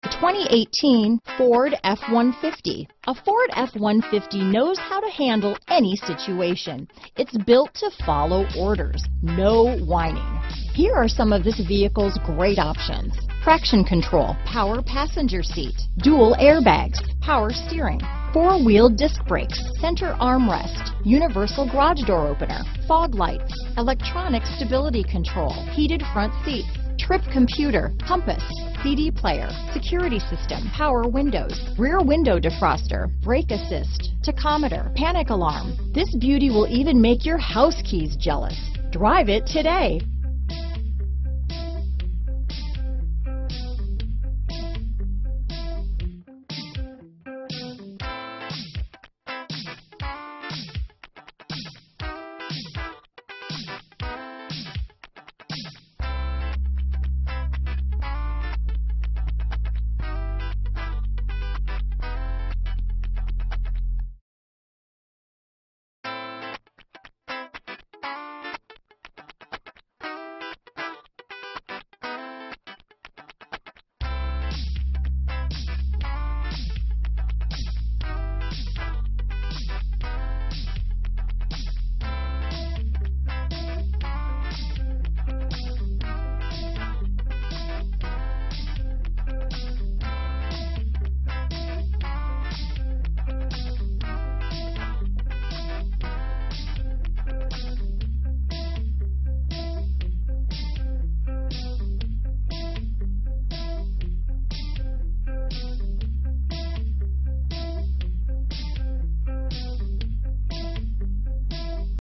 2018 Ford F-150. A Ford F-150 knows how to handle any situation. It's built to follow orders, no whining. Here are some of this vehicle's great options: traction control, power passenger seat, dual airbags, power steering, four-wheel disc brakes, center armrest, universal garage door opener, fog lights, electronic stability control, heated front seats, trip computer, compass, CD player, security system, power windows, rear window defroster, brake assist, tachometer, panic alarm. This beauty will even make your house keys jealous. Drive it today.